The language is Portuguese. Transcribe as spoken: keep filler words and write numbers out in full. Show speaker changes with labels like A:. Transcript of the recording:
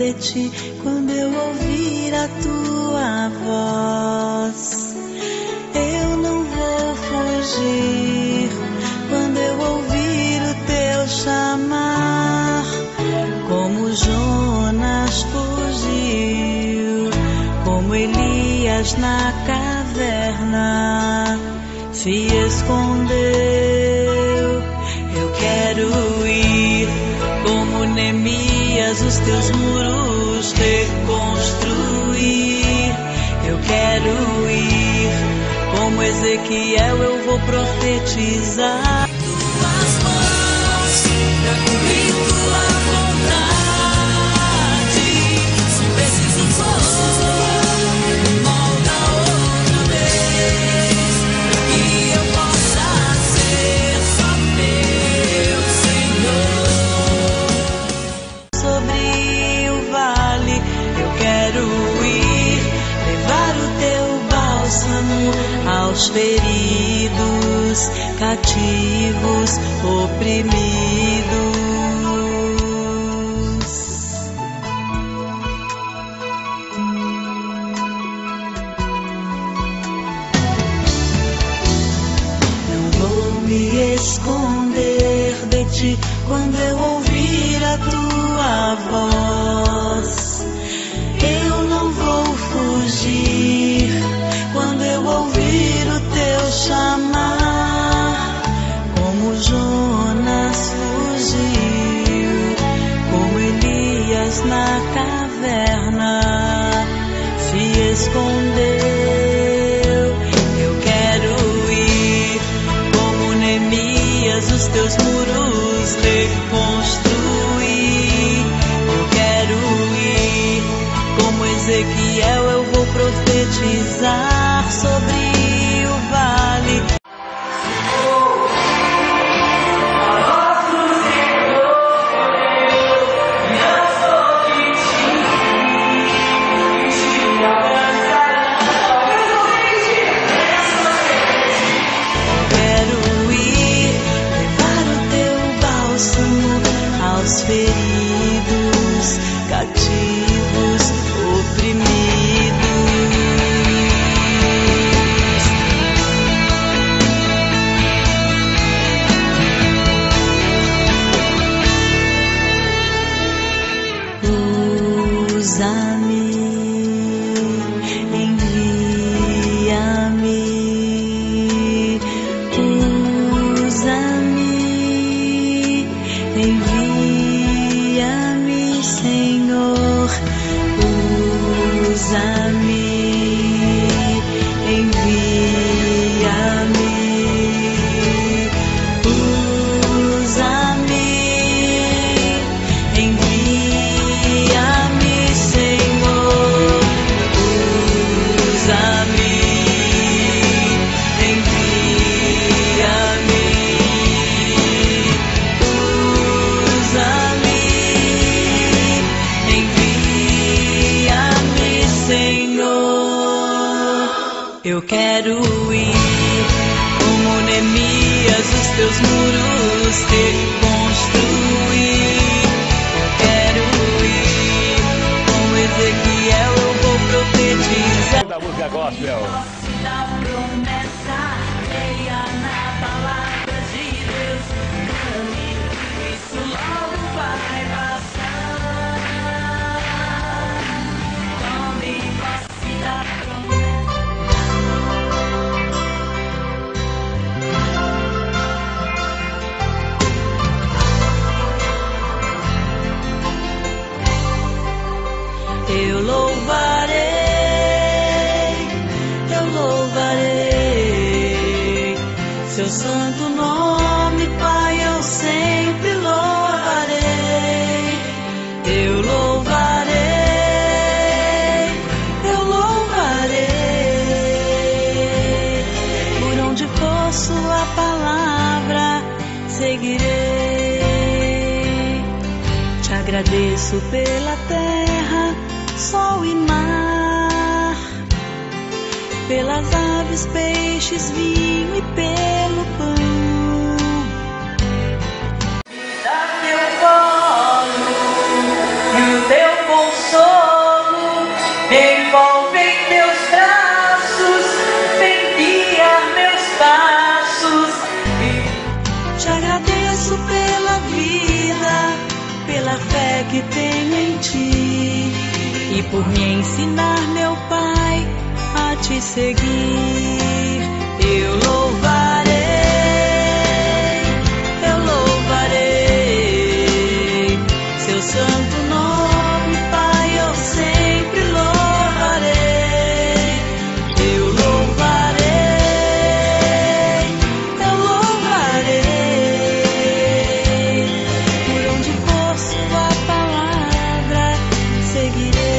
A: de ti quando eu ouvir a tua voz. Eu não vou fugir quando eu ouvir o teu chamar. Como Jonas fugiu, como Elias na caverna se escondeu. Eu quero ir como Neemias, os teus muros reconstruir. Eu quero ir como Ezequiel, eu vou profetizar. Tuas mãos pra cumprir tua vontade. Se preciso for, molda outra vez, pra que eu possa ser só teu Senhor. Sobre o vale eu quero ir, levar o teu bálsamo aos feridos, cativos, oprimidos. Não vou me esconder de ti quando eu ouvir a tua voz. Eu não vou fugir quando eu ouvir o teu chamar. Como Jonas fugiu, como Elias na caverna se escondeu. Eu quero ir como Neemias, os teus muros reconstruir. Eu quero ir como Ezequiel, eu vou profetizar sobre o vale. Eu quero ir, levar o teu bálsamo aos feridos, cativos, oprimidos. Usa-me, envia-me, usa-me, envia-me, Senhor. Usa-me, envia-me, usa-me, envia-me, Senhor. Usa-me, envia-me, usa-me, envia-me, Senhor. Eu quero ir como Neemias, os teus muros reconstruir. Eu quero ir como Ezequiel, eu vou profetizar.
B: Da música gospel.
A: Da promessa, leia na palavra de Deus. Isso logo vai passar. Tome posse da eu louvarei, eu louvarei seu santo nome, Pai, eu sempre louvarei. Eu louvarei, eu louvarei. Por onde for sua palavra, seguirei. Te agradeço pela terra, sol e mar, pelas aves, peixes, vinho e pelo pão. Dá teu colo e o teu conselho. e por me ensinar, meu Pai, a te seguir. Eu louvarei, eu louvarei seu santo nome, Pai, eu sempre louvarei. Eu louvarei, eu louvarei, por onde for sua palavra seguirei.